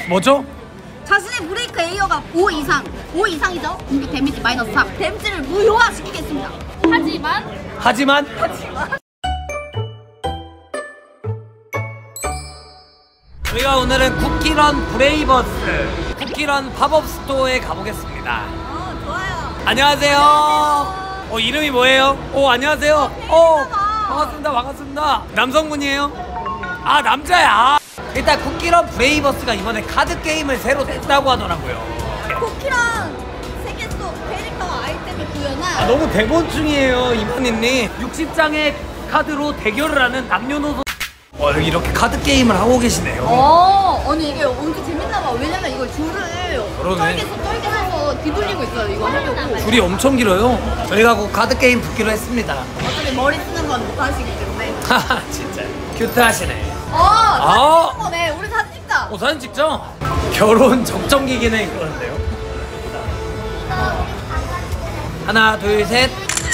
뭐죠? 자신의 브레이크 에리어가 5 이상이죠? 공격 데미지 마이너스 3. 데미지를 무효화시키겠습니다. 하지만 저희가 오늘은 쿠키런 브레이버스 쿠키런 팝업 스토어에 가보겠습니다. 좋아요. 안녕하세요. 이름이 뭐예요? 안녕하세요. 반갑습니다. 남성분이에요? 아, 남자야. 일단 쿠키런 브레이버스가 이번에 카드 게임을 새로 냈다고 하더라고요. 쿠키랑 세계속 캐릭터 아이템이 구현한 너무 대본중이에요, 이만희님. 60장의 카드로 대결을 하는 남녀노소. 여기 이렇게 카드 게임을 하고 계시네요. 아니 이게 엄청 재밌나봐. 왜냐면 이걸 줄을 그러네. 쩔게서 뒤돌리고 있어요. 이거 하려고. 줄이 엄청 길어요. 저희가 곧 카드 게임 붙기로 했습니다. 어차피 머리 쓰는 건 못 하시기 때문에. 하하, 진짜 큐트하시네. 사진 찍는 거네. 우리 사진 찍자. 사진 찍죠? 결혼 적정기기네 그러는데요. 하나, 둘, 셋.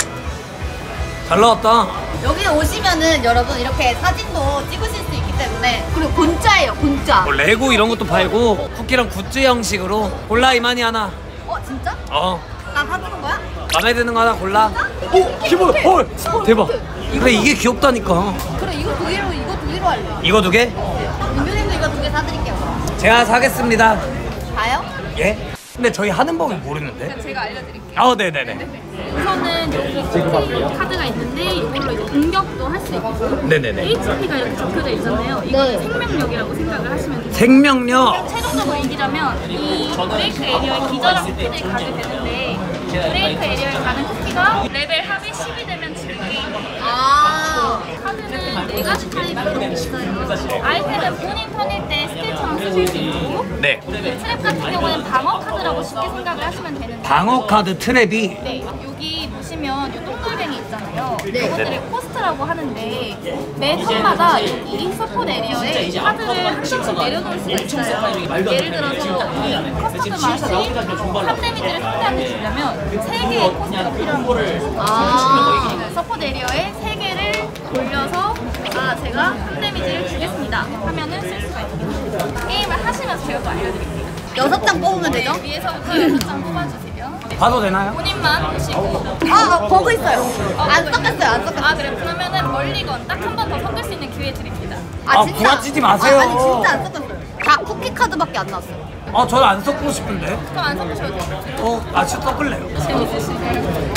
잘 나왔다. 여기 오시면은 여러분 이렇게 사진도 찍으실 수 있기 때문에. 그리고 곤짜예요, 곤짜. 레고 이런 것도 팔고 쿠키랑 굿즈 형식으로 골라 이만희 하나. 진짜? 나 사주는 거야? 마음에 드는 거 하나 골라. 키보드 헐 대박. 그래, 이게 귀엽다니까. 그래, 이거 두 개로 할래. 이거 두 개? 민규님도 이거 두 개 사드릴게요. 제가 사겠습니다. 다요? 예? 근데 저희 하는 법을 모르는데. 제가 알려드릴게요. 네네네. 우선은 여기 쿠키 카드가 있는데 이걸로 이제 공격도 할 수 있고 네네네. HP가 이렇게 적혀져 있잖아요. 이거는 네. 생명력이라고 생각을 하시면 돼요. 생명력. 최종적으로 이기려면 이 브레이크 에리어에 기절한 쿠키들이 가게 되는데 브레이크 에리어에 가는 쿠키가 레벨 합이 10이 되면 지는 게임이에요. 카드는 4가지 타입으로 있어요. 아이템은 본인 턴일 때 스킬처럼 쓰실 수 있고 네. 트랩 같은 경우는 방어 카드라고 쉽게 생각을 하시면 되는데 방어 카드 트랩이. 네, 여기 보시면 이 동글뱅이 있잖아요. 이것들을 코스트라고 하는데 매 턴마다 여기 서포트 에리어에 카드를 한 장씩 내려놓을 수가 있어요. 예를 들어서 이 커스터드 맛이 3데미지를 상대한테 주려면 3개의 코스트가 필요한 거예요. 서포트 에리어에 3개를 돌려서 제가 3데미지를 주겠습니다 하면은 쓸 수가 있습니다. 게임을 하시면서 제가 또 알려드릴게요. 6장 뽑으면 되죠? 위에서부터 6장 뽑아주세요. 봐도 되나요? 본인만 보시고 버그 있어요. 안 섞였어요. 그래, 그러면은 멀리건 딱 한 번 더 섞을 수 있는 기회 드립니다. 진짜? 구라치지 마세요. 아니 진짜 안 섞였어요. 다 쿠키 카드밖에 안 나왔어요. 저는 안 섞고 싶은데. 그럼 안 섞으셔도 돼요. 진짜 섞을래요. 재밌으시네요.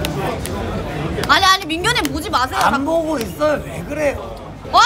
아니 민규님 보지 마세요. 안 보고 있어요. 왜 그래요? 와!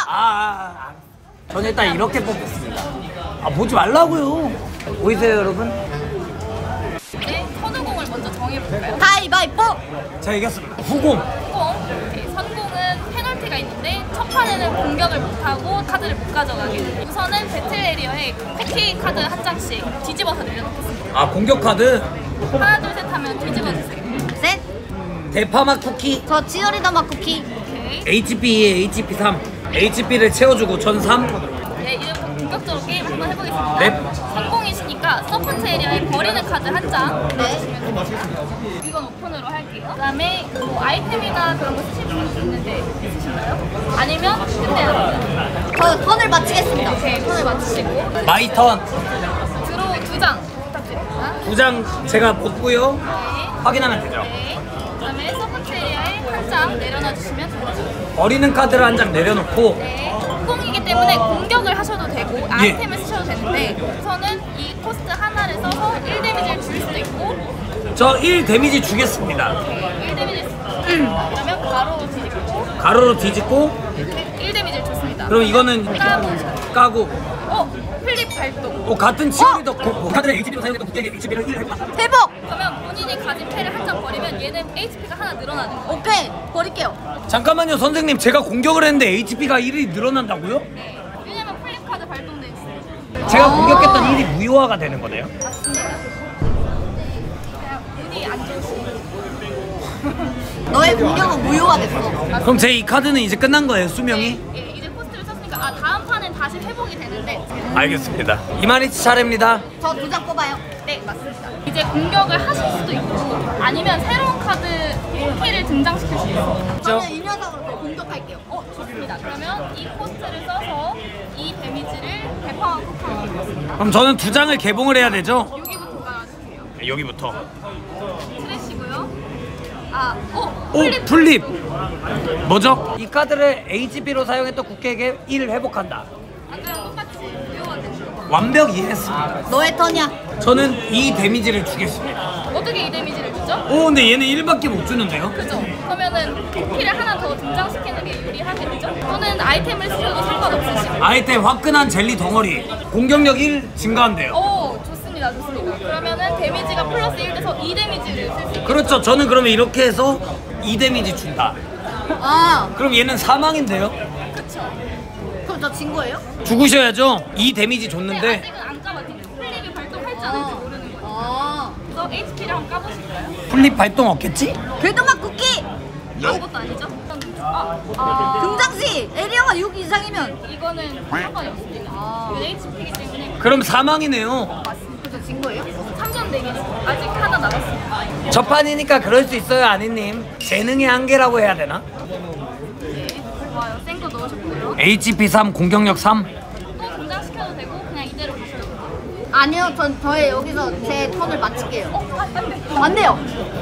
저는 일단 이렇게 뽑겠습니다. 보지 말라고요. 보이세요, 여러분? 네, 선우공을 먼저 정해볼까요? 가위바위보! 제가 이겼습니다. 후공. 선공은 페널티가 있는데 첫 판에는 공격을 못하고 카드를 못 가져가게 돼요. 우선은 배틀 에리어에 쿠키 카드 한 장씩 뒤집어서 내려놓겠습니다. 공격 카드. 하나, 둘, 셋 하면 뒤집어주세요. 셋! 대파맛 쿠키. 저 치어리더 맛 쿠키. 오케이. HP에 HP 3. HP를 채워주고 전 3. 네, 이제부터 본격적으로 게임 한번 해보겠습니다. 네. 성공이시니까 서포트 에리어에 버리는 카드 한 장. 네. 이건 오픈으로 할게요. 그다음에 뭐 아이템이나 그런 거 쓰실 분 있는데 있으신가요? 아니면 끝내요. 저 턴을 마치겠습니다. 오케이, 턴을 맞추시고 마이 턴. 드로우 2장 부탁드립니다. 2장 제가 뽑고요. 네. 확인하면 되죠. 네. 그다음에 서포트 에리어에 한 장 내려놔 주시면 됩니다. 버리는 카드를 한 장 내려놓고. 네. 공이기 때문에 공격을 하셔도 되고 아이템을 쓰셔도 되는데 우선은 이 코스트 하나를 써서 1 데미지를 줄 수도 있고 저 1 데미지 주겠습니다. 1 데미지를 그러면 가로로 뒤집고 가로로 뒤집고. 1 데미지를 줬습니다. 그럼 이거는 까고. 플립 발동. 같은 치어리더 카드를 HP로 사용해도 그때 HP를 1 해봐. 대박! 그러면 본인이 가진 패를 한 장 버리면 얘는 HP가 하나 늘어나는 거예요. 오케이, 버릴게요. 잠깐만요, 선생님. 제가 공격을 했는데 HP가 1이 늘어난다고요? 네. 왜냐면 플립 카드 발동돼 있어요. 제가 공격했던 1이 무효화가 되는 거네요? 맞습니다. 그냥 운이 안 좋으시고. 너의 공격은 무효화됐어. 그럼 제 이 카드는 이제 끝난 거예요, 수명이? 네, 이제 코스트를 썼으니까 다음 판은 다시 회복이 되는데. 알겠습니다. 이만희씨 차례입니다. 저 2장 뽑아요. 네, 맞습니다. 이제 공격을 하실 수도 있고 아니면 새로운 카드 키를 등장시킬 수 있어요. 저는 이 녀석으로 공격할게요. 좋습니다. 그러면 이 코스트를 써서 이 데미지 데미지를 대파와 쿠팡. 그럼 저는 2장을 개봉을 해야 되죠? 여기부터 깔아주세요. 네, 여기부터. 트래시고요. 아, 오! 플립! 뭐죠? 이 카드를 HP로 사용했던 국객에게 1을 회복한다. 아까랑 똑같이 이용하는. 완벽 이해했습니다. 너의 턴이야. 저는 이 데미지를 주겠습니다. 어떻게 이 데미지를 주죠? 오, 근데 얘는 1밖에 못 주는데요? 그죠? 그러면은 쿠키를 하나 더 등장시키는 게 유리하겠죠? 또는 아이템을 쓰셔도 상관없으시고. 아이템 화끈한 젤리 덩어리. 공격력 1 증가한대요. 오, 좋습니다, 좋습니다. 그러면은 데미지가 플러스 1 돼서 2 데미지를 쓸 수 있어요. 그렇죠. 저는 그러면 이렇게 해서 2 데미지 준다. 아, 그럼 얘는 사망인데요? 그쵸? 그럼 저 진 거예요? 죽으셔야죠. 2 데미지 근데 줬는데. 아직은 안 까봤어요. 플립이 발동할지 안 할지 모르는 거예요. 아, 그래서 HP를 한번 까보실까요? 플립 발동 없겠지? 궤도막 쿠키! 아무것도 아니죠? 등장시 에리어가 6 이상이면 이거는 상관이 없습니다. 이건 HP이기 때문에 그럼 사망이네요. 맞습니다. 그래서 진 거예요? 3점 내기 아직 하나 남았습니다. 첫판이니까 그럴 수 있어요, 아니님. 재능의 한계라고 해야 되나? 네, 좋아요. 센 거 넣으셨고요. HP 3, 공격력 3. 또 등장시켜도 되고 그냥 이대로 가셔도 돼요. 아니요, 저의 여기서 제 턴을 마칠게요. 안 돼요.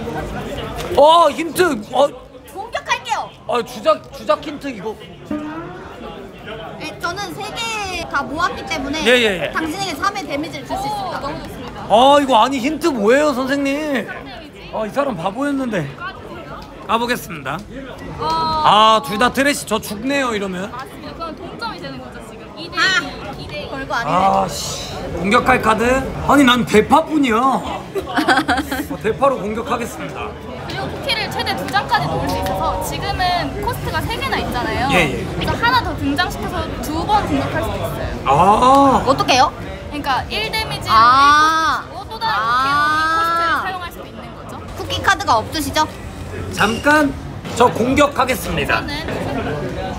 힌트. 공격할게요. 주작 힌트 이거. 네, 저는 3개 다 모았기 때문에 예. 당신에게 3의 데미지를 줄 수 있습니다. 너무 좋습니다. 이거 아니 힌트 뭐예요, 선생님? 데미지 이 사람 바보였는데. 까주세요. 까보겠습니다. 어, 둘 다 트래시. 저 죽네요, 이러면. 맞습니다. 그럼 동점이 되는 거죠 지금. 2대2. 2대2. 별거 아니네. 씨. 공격할 카드? 아니, 난 대파뿐이야. 대파로 공격하겠습니다. 그리고 쿠키를 최대 2장까지 놓을 수 있어서 지금은 코스트가 3개나 있잖아요. 예. 그래서 하나 더 등장시켜서 2번 공격할 수도 있어요. 어떻게요? 그러니까 1 데미지를 아. 1 코스트 또 다른 쿠키로 코스트를 사용할 수도 있는 거죠. 쿠키 카드가 없으시죠? 잠깐 저 공격하겠습니다. 저는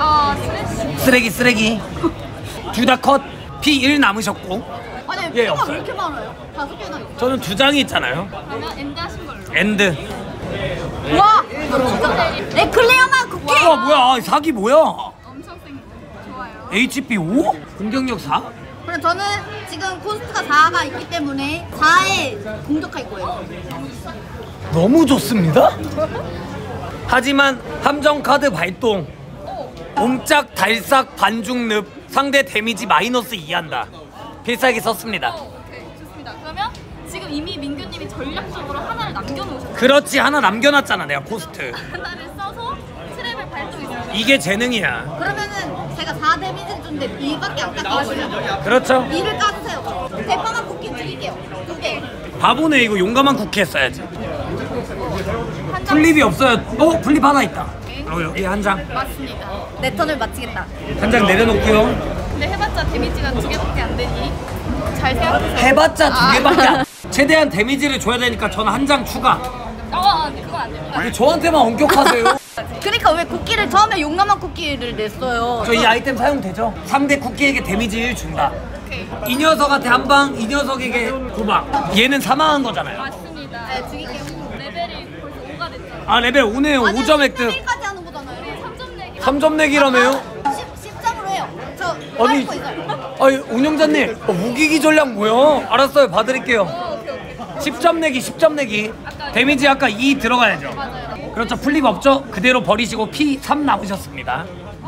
쓰레기. 둘 다 컷. P1 남으셨고. 아니, 예, 피가 없어요. 왜 이렇게 많아요? 5개나 있어. 저는 2장이 있잖아요. 그러면 엔드 하신 걸로. 엔드. 와! 에클레어만 쿠키! 뭐야? 사기 뭐야? 엄청 센 거. 좋아요. HP 5? 공격력 4? 그럼 저는 지금 코스트가 4가 있기 때문에 4에 공격할 거예요. 너무 좋습니다. 하지만 함정 카드 발동. 옴짝 달싹 반중 늪. 상대 데미지 마이너스 2한다. 필살기 썼습니다. 오케이, 좋습니다. 그러면 지금 이미 민규님이 전략적으로 하나를 남겨놓으셨어요. 그렇지, 하나 남겨놨잖아, 내가 코스트. 하나를 써서 트랩을 발동했어요. 이게 재능이야. 그러면은 제가 4 데미지를 줬는데 2밖에 안 깎인 거예요. 그렇죠. 2를 까주세요. 대파만 쿠키 드릴게요. 2개. 바보네. 이거 용감한 쿠키 했어야지. 한 장. 플립이 없어요. 플립 하나 있다. 여기 한 장. 맞습니다. 내 턴을 마치겠다. 한 장 내려놓고요. 근데 해봤자 데미지가 2개밖에 안 되니 잘 생각해서. 해봤자 2개밖에 안. 최대한 데미지를 줘야 되니까 저는 한 장 추가. 근데 그건 안 됩니다. 아니, 저한테만 엄격하세요. 그러니까 왜 쿠키를 처음에 용감한 쿠키를 냈어요? 저 이 아이템 사용되죠? 상대 쿠키에게 데미지 1 준다. 오케이. 이 녀석한테 한 방, 이 녀석에게 2방. 얘는 사망한 거잖아요. 맞습니다. 네, 죽일게요. 레벨이 벌써 5가 됐잖아요. 레벨 5네요. 5점 획득. 1까지 하는 거잖아요. 3점 내기. 3점 내기라며요? 10점으로 해요. 저 아니, 거 있어요. 운영자님, 무기기 전략 뭐야? 알았어요, 봐드릴게요. 오케이. 10점 내기, 10점 내기. 데미지 아까 2 들어가야죠. 맞아요. 그렇죠. 플립 없죠? 그대로 버리시고 P 3 남으셨습니다.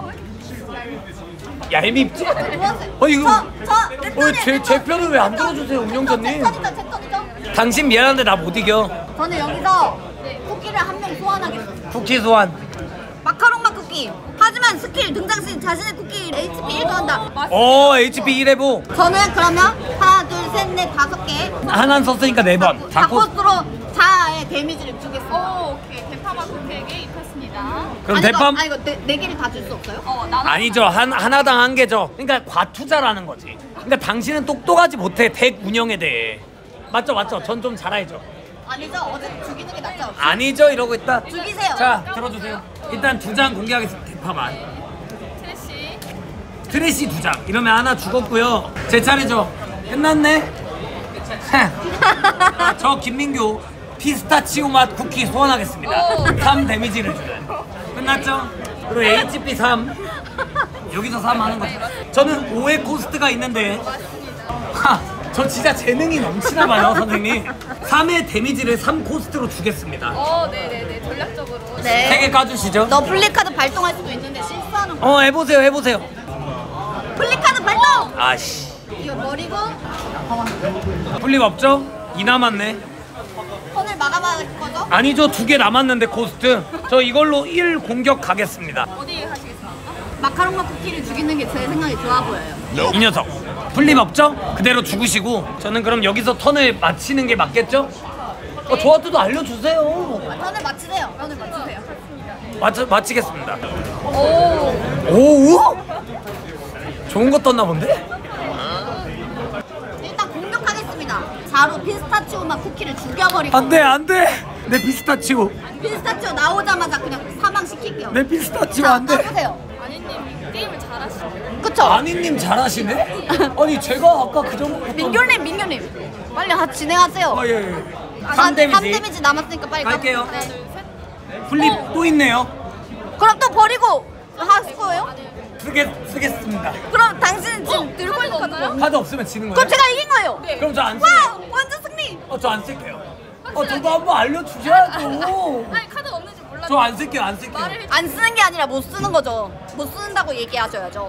얄밉지? 이거 제 편을 왜 안 들어주세요, 운영자님? 제 턴이죠. 당신 미안한데 나 못 이겨. 저는 여기서 쿠키를 한 명 소환하겠어요. 쿠키 소환. 마카롱맛 쿠키. 하지만 스킬 등장 시 자신의 쿠키 HP 1 더한다. HP 1 해보. 저는 그러면 하나, 둘, 셋, 넷, 5개. 하나 썼으니까 4번. 4코스로 4의 데미지를 주겠습니다. 오케이. 대파마 쿠키에게 입혔습니다. 그럼 대팜? 이거 4개를 다 줄 수 없어요? 나는 아니죠. 하나당 한 개죠. 그러니까 과투자라는 거지. 그러니까 당신은 똑똑하지 못해, 덱 운영에 대해. 맞죠? 전 좀 잘 알죠. 아니죠. 어제 죽이는 게 낫죠. 아니죠, 이러고 있다. 죽이세요. 자, 들어주세요. 일단 2장 공개하겠습니다. 대파만. 트래시. 트래시 2장. 이러면 하나 죽었고요. 제 차례죠. 끝났네. 저 김민규 피스타치오 맛 쿠키 소환하겠습니다. 3 데미지를 주는. 끝났죠? 그리고 HP 3. 여기서 3 하는 거죠. 저는 5의 코스트가 있는데 저 진짜 재능이 넘치나 봐요 선생님. 3의 데미지를 3 코스트로 주겠습니다. 네네네. 전략적으로. 네. 3개 까주시죠. 너 플리카드 발동할 수도 있는데 실수하는 거. 해보세요. 플리카드 발동! 아씨. 이거 버리고 플립 없죠? 2 남았네. 턴을 마감할 거죠? 아니죠, 2개 남았는데 코스트. 저 이걸로 1 공격 가겠습니다. 어디 하시겠습니까? 마카롱과 쿠키를 죽이는 게 제 생각에 좋아 보여요. 이 녀석 플립 없죠? 그대로 죽으시고 저는 그럼 여기서 턴을 마치는 게 맞겠죠? 저한테도 알려주세요. 턴을 마치세요. 턴을 마치세요. 마치겠습니다. 오. 오? 좋은 거 떴나 본데? 일단 공격하겠습니다. 4로 피스타치오 맛 쿠키를 죽여버리고. 안돼 내 피스타치오. 피스타치오 나오자마자 그냥 사망시킬게요. 내 피스타치오 자, 안돼. 까보세요. 아니님 게임을 잘하시네. 그쵸? 아니님 잘하시네? 아니 제가 아까 그 정도 민규님 빨리 진행하세요. 예. 3 데미지 남았으니까 빨리 갈게요. 네. 플립 또 있네요. 그럼 또 버리고 하실 거예요? 쓰겠습니다. 그럼 당신은 지금 들고 있는 카드요? 카드 없으면 지는 거예요? 그럼 제가 이긴 거예요. 그럼 저 안 와 쓸게요. 완전 승리. 저 안 쓸게요. 저도 한번 알려주셔야죠. 아니 카드 없는지 몰랐는데. 저 안 쓸게요. 안 쓰는 게 아니라 못 쓰는 거죠. 못 쓰는다고 얘기하셔야죠.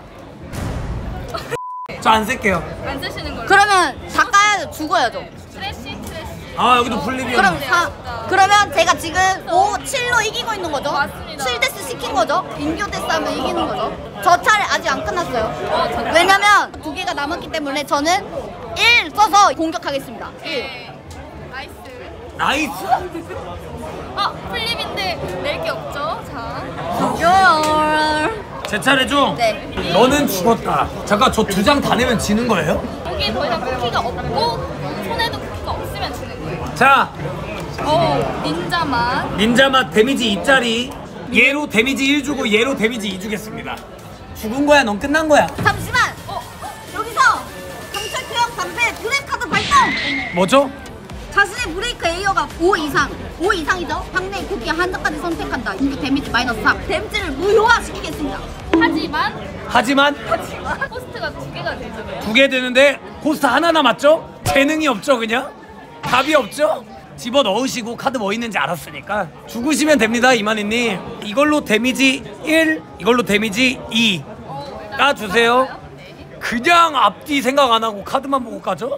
저 안 쓸게요. 안 쓰시는 걸로. 그러면 다 까야죠. 죽어야죠. 트래시. 아 여기도 플립이었네. 그러면 제가 지금 5, 7로 이기고 있는 거죠? 맞습니다. 7데스 시킨 거죠? 인교 데스 하면 이기는 거죠? 저 차례 아직 안 끝났어요. 왜냐면 2개가 남았기 때문에 저는 1 써서 공격하겠습니다. 1. 나이스. 나이스. 플립인데 낼 게 없죠. 자. 제 차례죠? 네. 너는 죽었다. 잠깐 저 2장 다 내면 지는 거예요? 여기 더 이상 쿠키가 없고 손에도 쿠키가 없으면 지는 거예요. 자, 닌자만. 닌자맛 데미지 2짜리. 얘로 데미지 1 주고 얘로 데미지 2 주겠습니다. 죽은 거야? 넌 끝난 거야? 잠시만! 여기서 경찰 투영 방패 브레이크카드 발동! 뭐죠? 자신의 브레이크 에이어가 5 이상이죠? 상대의 쿠키 한 장까지 선택한다. 공격 데미지 마이너스 3. 데미지를 무효화시키겠습니다. 하지만 코스트가 2개가 되잖아요. 2개 되는데 코스트 하나 남았죠? 재능이 없죠 그냥? 답이 없죠? 집어 넣으시고 카드 뭐 있는지 알았으니까 죽으시면 됩니다 이만희님. 이걸로 데미지 1, 이걸로 데미지 2 까주세요. 그냥 앞뒤 생각 안 하고 카드만 보고 까죠?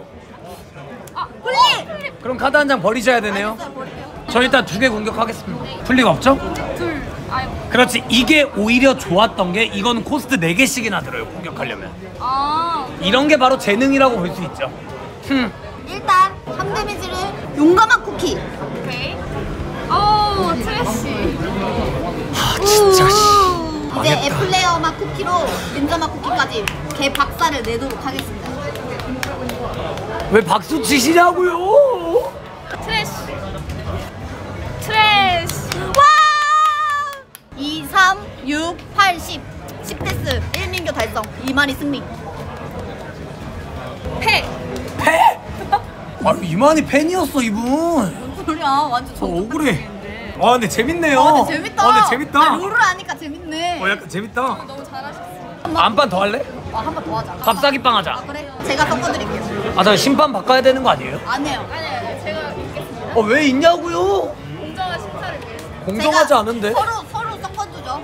플립! 그럼 카드 한 장 버리셔야 되네요. 저 일단 2개 공격하겠습니다. 플립 없죠? 둘. 아이고. 그렇지. 이게 오히려 좋았던 게 이건 코스트 4개씩이나 들어요 공격하려면. 이런 게 바로 재능이라고 볼 수 있죠. 일단 3 데미지를 용감한 쿠키. 오케이. 트래시. 진짜 이제 망했다. 애플레어 맛 쿠키로 닌자 맛 쿠키까지 개 박살을 내도록 하겠습니다. 왜 박수 치시냐고요? 트래시. 와! 2, 3, 6, 8, 10. 10데스 1민교 달성. 이만희 승리. 패. 패? 아 이만희 팬이었어 이분. 뭔 소리야? 완전 억울해. 와 근데 재밌네요. 근데 재밌다. 근데 재밌다. 아, 룰을 아니까 재밌네. 약간 재밌다. 너무 잘하셨어. 안판 더 할래? 한 번 더 하자. 값싸기빵 하자. 그래? 제가 섞어드릴게요. 아 나 심판 바꿔야 되는 거 아니에요? 안 해요. 아니 제가 읽겠습니다. 왜 있냐고요? 공정한 심사를 위해서. 공정하지 제가 않은데? 서로 섞어주죠.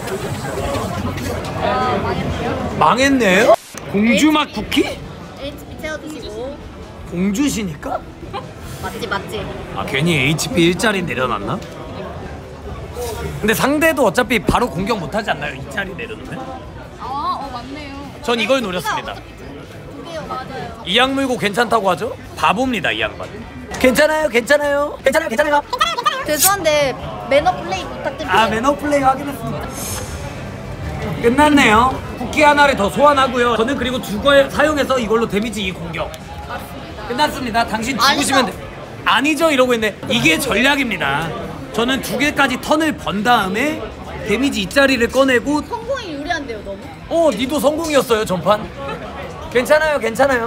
망했네요? 공주맛 쿠키? HP 채워드시고. 공주시니까? 맞지. 아 괜히 HP 1짜리 내려놨나? 근데 상대도 어차피 바로 공격 못하지 않나요? 2짜리 내려놓으면? 맞네요. 전 이걸 노렸습니다. 두 개요. 맞아요. 이 약 물고 괜찮다고 하죠? 바보입니다 이 양반. 괜찮아요. 죄송한데 매너 플레이 부탁드릴게요. 아 매너 플레이 확인했습니다. 끝났네요. 쿠키 하나를 더 소환하고요. 저는 그리고 주거 사용해서 이걸로 데미지 2 공격. 끝났습니다. 당신 죽으시면 돼. 아니죠 이러고 있네. 이게 전략입니다. 저는 2개까지 턴을 번 다음에 데미지 2짜리를 꺼내고. 성공이 유리한데요 너무? 니도 성공이었어요 전판. 괜찮아요.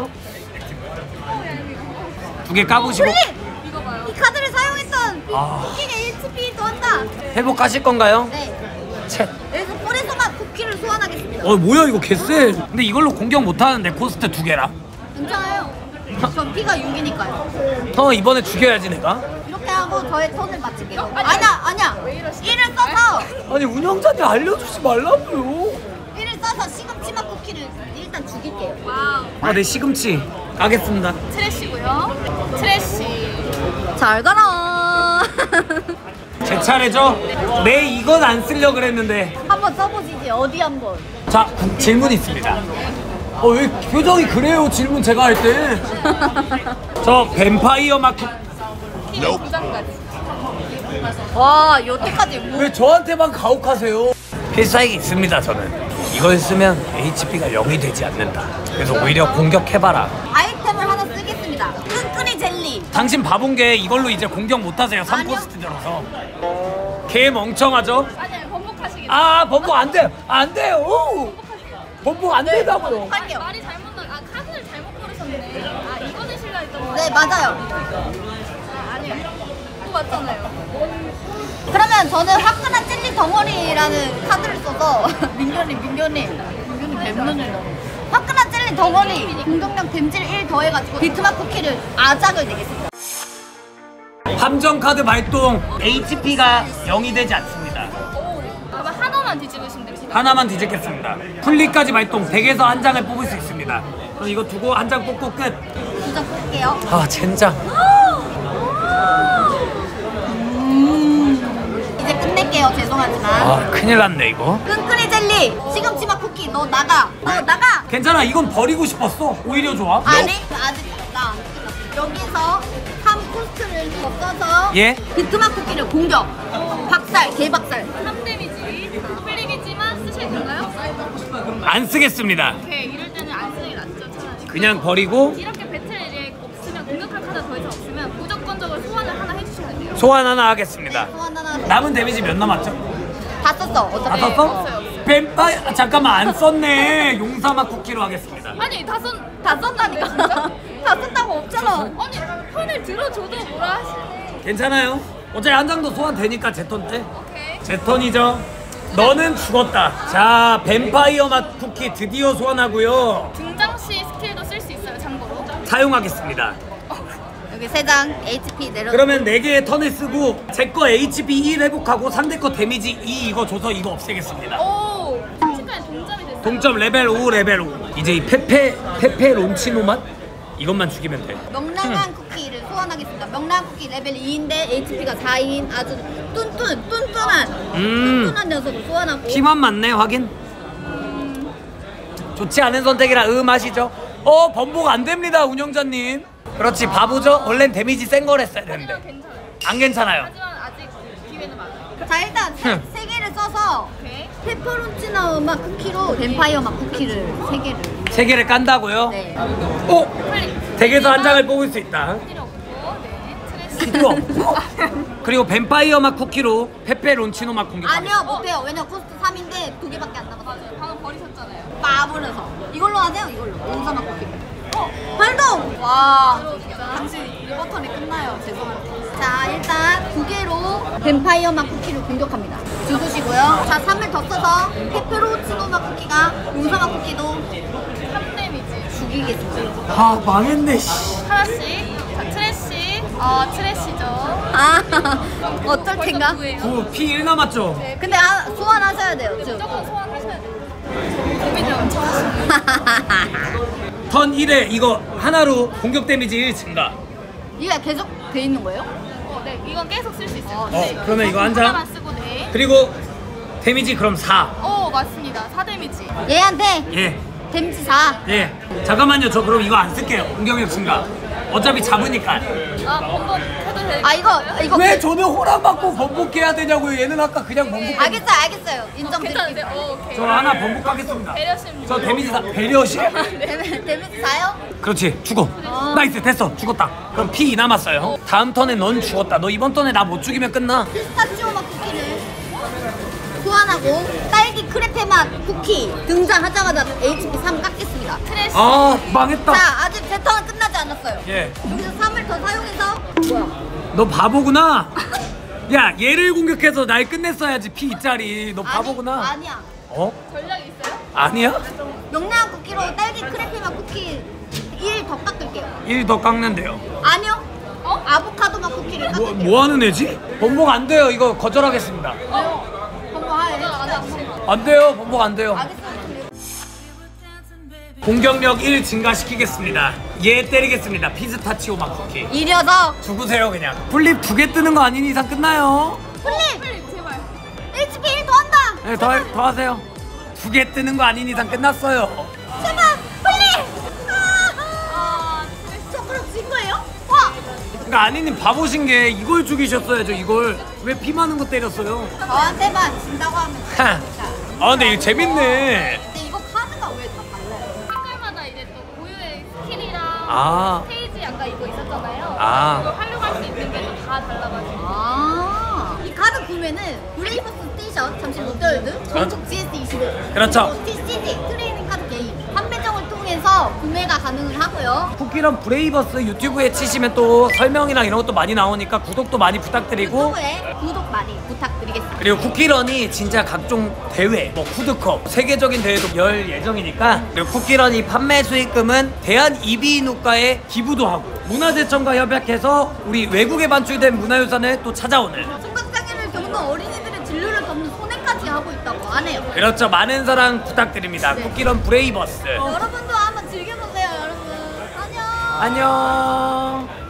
2개 까보시고. 이거 봐요. 이 카드를 사용했던 쿠키가 HP 또 한다. 회복하실 건가요? 네. 채. 그래서 폴에서만 쿠키를 소환 소환하겠습니다. 뭐야 이거 개쎄. 근데 이걸로 공격 못하는데 코스트 2개랑. 괜찮아요. 전 피가 6이니까요. 이번에 죽여야지 내가. 이렇게 하고 저의 턴을 마칠게요. 아니야. 1을 써서 아니 운영자님 알려주지 말라고요. 1을 써서 시금치맛 쿠키를 일단 죽일게요. 와우. 네 시금치 가겠습니다. 트래쉬고요. 트래쉬. 잘 가라. 제 차례죠? 네 이건 안 쓰려고 그랬는데. 한번 써보시지. 어디 한번. 자 질문 있습니다. 왜 표정이 그래요? 질문 제가 할 때. 저 뱀파이어 마크. 키로 2장까지. 와 여태까지 뭐. 왜 저한테만 가혹하세요? 필살기 있습니다 저는. 이걸 쓰면 HP가 0이 되지 않는다. 그래서 오히려 공격해봐라. 아이템을 하나 쓰겠습니다. 끈끈이 젤리. 당신 바본 게 이걸로 이제 공격 못하세요. 3코스트 들어서. 개 멍청하죠? 아니요, 번복하시겠어요. 번복 안 돼요. 안 돼요. 번복 안 된다고요. 할게요. 말이 잘못 카드를 잘못 고르셨네. 이거 내실라 했던 거. 네 맞아요. 아니요. 그거 맞잖아요. 그러면 저는 화끈한 젤리 덩어리라는 카드를 써서 민규님 뱀눈을 넣어. 화끈한 젤리 덩어리 공격력 댐질 1 더해가지고 비트맛 쿠키를 아작을 내겠습니다. 함정 카드 발동. HP가 0이 되지 않습니다. 그러면 하나만 뒤집으시면 됩니다. 하나만 뒤집겠습니다. 풀리까지 발동. 덱에서 한 장을 뽑을 수 있습니다. 그럼 이거 두고 한 장 뽑고 끝. 두 장 뽑을게요. 젠장. 이제 끝낼게요. 죄송하지만. 큰일 났네 이거. 끈끈이 젤리 시금치맛 쿠키 너 나가. 너 나가. 괜찮아. 이건 버리고 싶었어. 오히려 좋아. 아니 아직 나 안 끝났어. 여기서 3코스트를 더 써서 예? 비트맛 쿠키를 공격. 박살 개박살. 3 데미지. 풀리겠지만 쓰실 건가요? 안 쓰겠습니다. 오케이. 이럴 때는 안 쓰는 게 낫죠, 차라리. 그냥 버리고 이렇게 배틀에 없으면 공격할 카드 더 이상 없으면 무조건적으로 소환을 하나 해주셔야 돼요. 소환 하나 하겠습니다. 소환 하나. 남은 데미지 몇 남았죠? 다 썼어. 다 어차피. 썼어? 없어요. 뱀파이 잠깐만 안 썼네. 용사막 쿠키로 하겠습니다. 아니 다 썼다니까. 다 썼다고 없잖아. 아니 편을 들어줘도 뭐라 하시네. 괜찮아요. 어차피 한 장도 소환 되니까 제 턴 때. 오케이. 제 턴이죠. 너는 죽었다. 자, 뱀파이어 맛 쿠키 드디어 소환하고요. 등장 시 스킬도 쓸 수 있어요. 참고로. 사용하겠습니다. 여기 3장 HP 내려. 그러면 4개의 턴을 쓰고 제 거 HP 1 회복하고 상대 거 데미지 2 이거 줘서 이거 없애겠습니다. 오. 순식간에 동점이 됐어요. 동점 레벨 5 레벨 5. 이제 이 페페 론치노 맛 이것만 죽이면 돼. 명랑한 쿠키를 소환하겠습니다. 명랑한 쿠키 레벨 2인데 HP가 4인 아주 뚠뚠한 녀석을 소환하고. 피만 맞네 확인. 좋지 않은 선택이라 하시죠. 번복 안 됩니다 운영자님. 그렇지 바보죠. 원래는 데미지 센 걸 했어야 되는데 괜찮아요. 안 괜찮아요. 하지만 아직 기회는 많아요. 자 일단 3개를 써서 오케이. 페퍼론치노 맛 쿠키로 뱀파이어 맛 쿠키를 3개를. 3개를 깐다고요? 네. 덱에서 한 장을 뽑을 수 있다. 필요 없고, 네. 트레스. 필요 없고. 그리고 뱀파이어 맛 쿠키로 페페 론치노 맛 공격. 아니요 못해요. 왜냐면 코스트 3인데 2개밖에 안 남았어요. 맞아요. 방금 버리셨잖아요. 빠부려서 이걸로 하세요. 이걸로 용사 맛 쿠키. 발동! 와 당신 리버턴이 끝나요. 죄송한데. 자 일단 2개로 뱀파이어 맛 쿠키를 공격합니다. 죽으시고요. 자 3을 더 써서 페페로치노 맛 쿠키가 용사 맛 쿠키도 3 데미지. 죽이겠습니다. 망했네 씨. 하나씩. 자, 트래쉬. 트래쉬죠. 어쩔 텐가? 피 1 남았죠? 근데 소환하셔야 돼요. 지금. 무조건 소환하셔야 돼요. 고민을 엄청 하시네요. 턴 1에 이거 하나로 공격 데미지 1 증가. 이게 계속 돼 있는 거예요? 네, 이건 계속 쓸 수 있어요. 그러면 이거 한 장? 하나만 쓰고 네. 그리고 데미지 그럼 4. 맞습니다. 4 데미지. 얘한테 예. 데미지 4. 예. 잠깐만요. 저 그럼 이거 안 쓸게요. 공격력 증가. 어차피 잡으니까. 번복 해도 돼요? 이거 왜 저는 호락 받고 번복해야 되냐고요. 얘는 아까 그냥 번복. 알겠어요. 인정 괜찮은데? 드릴게요. 오케이. 저 하나 번복하겠습니다. 배려심. 저 데미지 4. 배려시? 데미지 4요? 그렇지. 죽어. 나이스. 됐어. 죽었다. 그럼 피 2 남았어요. 다음 턴에 넌 죽었다. 너 이번 턴에 나 못 죽이면 끝나. 피스타치오 맛 쿠키를 소환하고 딸기 크레페 맛 쿠키 등장하자마자 HP 3 깎겠습니다. 트래쉬. 망했다. 자 아직 제 턴은 끝나지 않았어요. 예. 여기서 3을 더 사용해서 뭐야? 너 바보구나. 야 얘를 공격해서 날 끝냈어야지 피 2짜리. 너 바보구나. 아니야. 어? 전략이 있어요? 아니야? 명랑 쿠키로 딸기 크래피맛 쿠키 1 더 깎을게요. 1 더 깎는데요. 아니요. 아보카도맛 쿠키를 깎을게요. 뭐 하는 애지? 번복 안 돼요. 이거 거절하겠습니다. 한번 하래. 안 돼요. 번복 안 돼요. 알겠어요. 공격력 1 증가시키겠습니다. 얘 때리겠습니다. 피스타치오 맛 쿠키. 이 녀석. 죽으세요 그냥. 플립 2개 뜨는 거 아닌 이상 끝나요. 플립 제발. HP 1 더 한다. 네, 더 하세요. 2개 뜨는 거 아닌 이상 끝났어요. 제발 플립. 저 그럼 진 거예요? 와. 그러니까 아니님 바보신 게 이걸 죽이셨어야죠. 이걸 왜 피 많은 거 때렸어요? 저한테만 진다고 하면. 하. 아 근데 이거 재밌네. 근데 이거 카드가 왜 다 달라요? 색깔마다 이제 또 고유의 스킬이랑 아. 스테이지 아까 이거 있었잖아요. 아. 이거 활용할 수 있는 게 또 다 달라가지고. 이 카드 구매는 브레이버스 스테이션, 잠실 롯데월드, 전국 GS25 그렇죠. 그리고 TCG 트레이닝 카드 개인 판매점을 통해서 구매가 가능을 하고요. 쿠키런 브레이버스 유튜브에 치시면 또 설명이랑 이런 것도 많이 나오니까 구독도 많이 부탁드리고 유튜브에 구독 많이 부탁드리겠습니다. 그리고 쿠키런이 진짜 각종 대회, 뭐 푸드컵, 세계적인 대회도 열 예정이니까 그리고 쿠키런이 판매 수익금은 대한이비인후과에 기부도 하고 문화재청과 협약해서 우리 외국에 반출된 문화유산을 또 찾아오는 청각장애를 겪는 어린이들의 진료를 돕는 손해까지 하고 있다고 하네요. 그렇죠. 많은 사랑 부탁드립니다. 네. 쿠키런 브레이버스 여러분도 한번 즐겨보세요, 여러분. 안녕. 안녕.